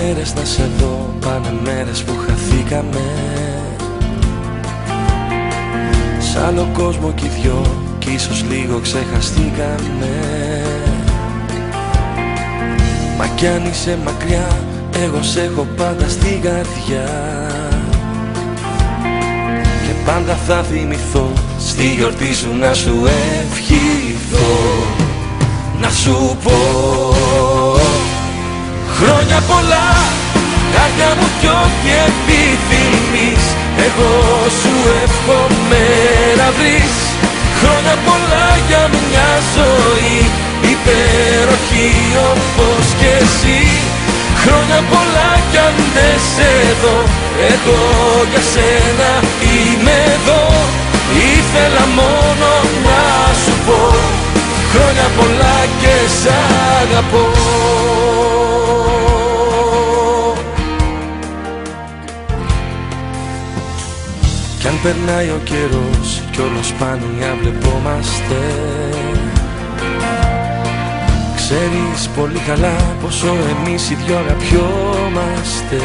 μέρες να σε δω, πάνε μέρες που χαθήκαμε. Σ' άλλο κόσμο κι οι δυο, κι ίσως λίγο ξεχαστήκαμε. Μα κι αν είσαι μακριά, εγώ σ' έχω πάντα στην καρδιά. Και πάντα θα θυμηθώ, στη γιορτή σου να σου ευχηθώ. Να σου πω χρόνια πολλά, καρδιά μου κι ό,τι επιθυμείς, εγώ σου εύχομαι να βρεις. Χρόνια πολλά για μια ζωή υπέροχη όπως κι εσύ. Χρόνια πολλά κι αν δεν σε δω, εγώ για σένα είμαι εδώ. Ήθελα μόνο να σου πω χρόνια πολλά και σ' αγαπώ. Κι αν περνάει ο καιρός κι όλο σπάνια βλεπόμαστε, ξέρεις πολύ καλά πόσο εμείς οι δυο αγαπιόμαστε.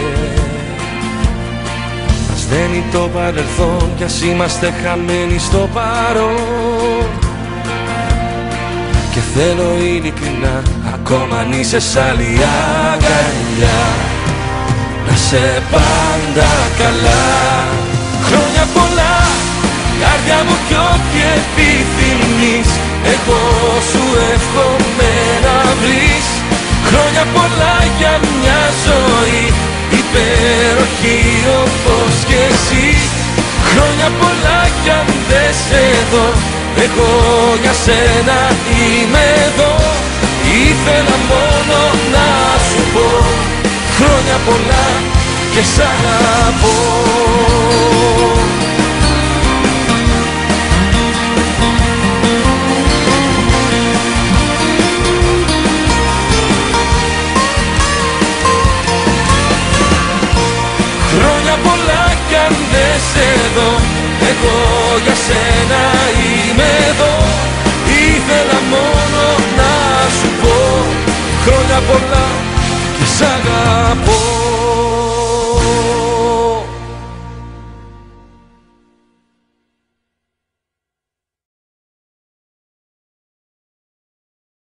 Μας δένει το παρελθόν κι ας είμαστε χαμένοι στο παρόν. Και θέλω ειλικρινά, ακόμα αν είσαι σ' άλλη αγκαλιά, να σε πάντα καλά. Χρόνια πολλά, καρδιά μου κι ό,τι επιθυμείς, εγώ σου εύχομαι να βρεις. Χρόνια πολλά για μια ζωή υπέροχη όπως κι εσύ. Χρόνια πολλά κι αν δεν σε δω, εγώ για σένα είμαι εδώ. Ήθελα μόνο να σου πω χρόνια πολλά και σ' αγαπώ. Χρόνια πολλά κι αν δεν σε δω, εγώ για σένα είμαι εδώ. Ήθελα μόνο να σου πω χρόνια πολλά και σ' αγαπώ.